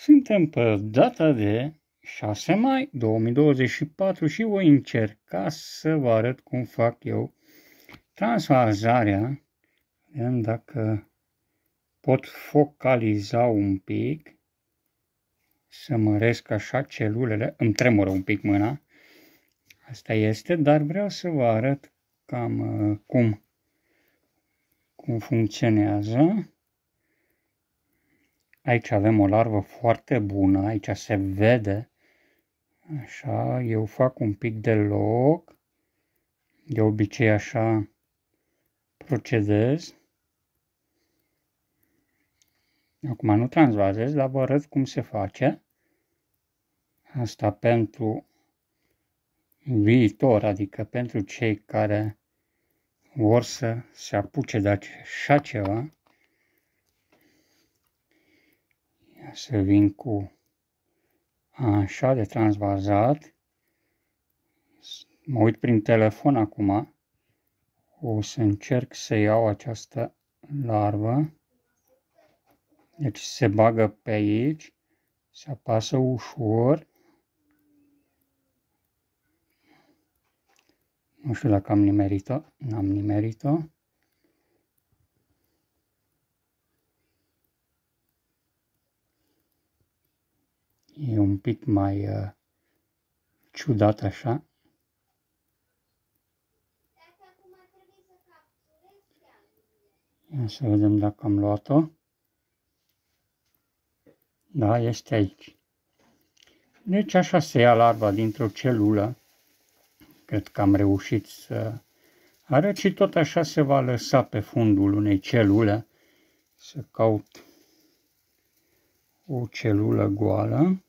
Suntem pe data de 6 mai 2024 și voi încerca să vă arăt cum fac eu transvazarea. Vedem dacă pot focaliza un pic, să măresc așa celulele, îmi tremură un pic mâna, asta este, dar vreau să vă arăt cam cum funcționează. Aici avem o larvă foarte bună, aici se vede, așa, eu fac un pic de loc, de obicei așa procedez. Acum nu transvazez, dar vă arăt cum se face. Asta pentru viitor, adică pentru cei care vor să se apuce de așa ceva. Ia să vin cu așa de transvazat. Mă uit prin telefon acum. O să încerc să iau această larvă. Deci se bagă pe aici, se apasă ușor. Nu știu dacă am nimerit-o, n-am nimerit-o. E un pic mai ciudat așa. Ia să vedem dacă am luat-o. Da, este aici. Deci așa se ia larva dintr-o celulă. Cred că am reușit să arăt și tot așa se va lăsa pe fundul unei celule. Să caut o celulă goală.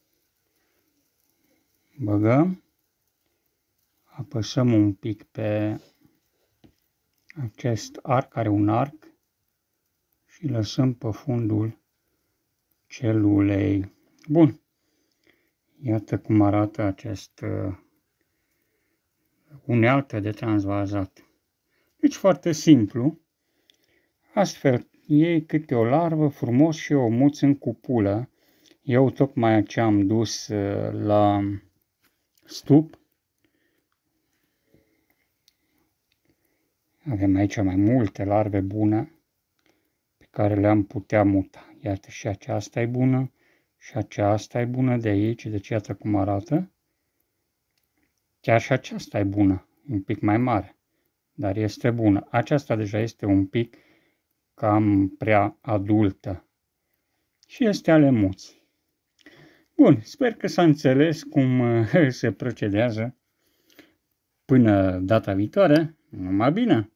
Băgăm. Apăsăm un pic pe acest arc, are un arc. Și lăsăm pe fundul celulei. Bun. Iată cum arată această unealtă de transvazat. Deci foarte simplu. Astfel iei câte o larvă frumos și o muți în cupulă. Eu tocmai ce am dus la stup. Avem aici mai multe larve bune pe care le-am putea muta. Iată și aceasta e bună și aceasta e bună de aici, deci iată cum arată. Chiar și aceasta e bună, un pic mai mare, dar este bună. Aceasta deja este un pic cam prea adultă și este alemuț. Bun, sper că s-a înțeles cum se procedează. Până data viitoare, numai bine!